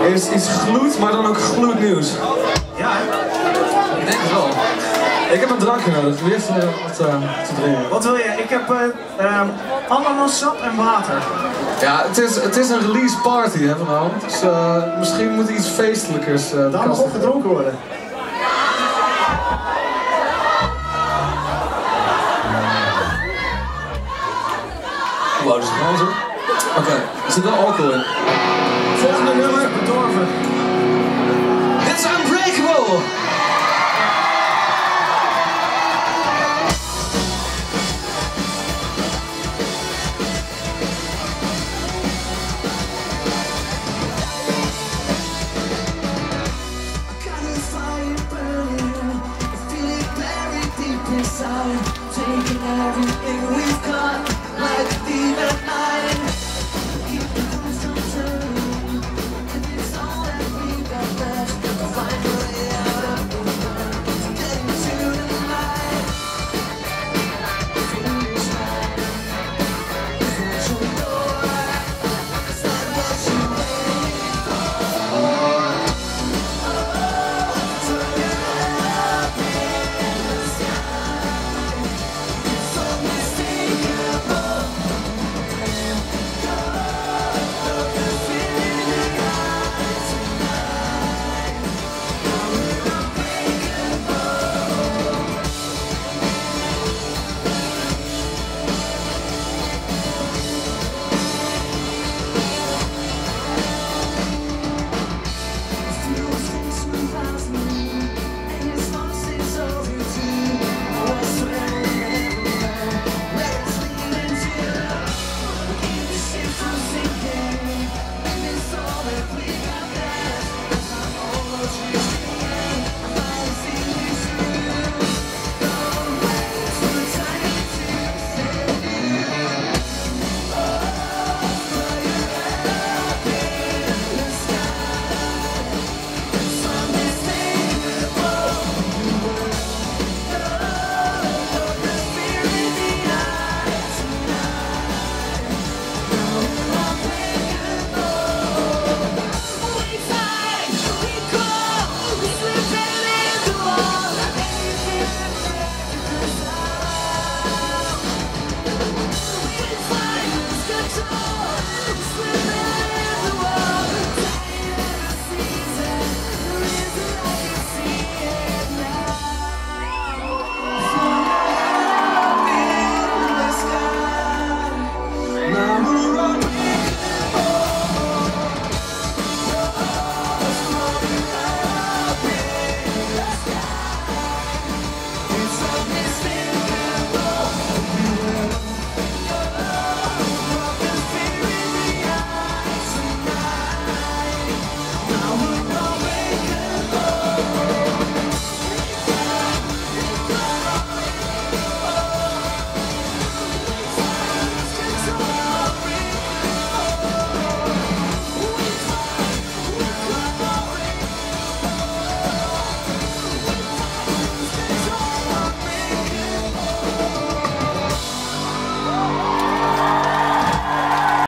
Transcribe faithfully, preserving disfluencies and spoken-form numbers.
Eerst iets gloed, maar dan ook gloednieuws. Ja, hè? Ik denk het wel. Ik heb een drankje nodig. Wie heeft uh, wat uh, te drinken? Wat wil je? Ik heb uh, um, ananassap en water. Ja, het is, het is een release party hè, vanavond. Dus uh, misschien moet iets feestelijkers. Uh, Daar mag ook gedronken worden. Wow, dat is een Oké, okay. Er zit wel alcohol in.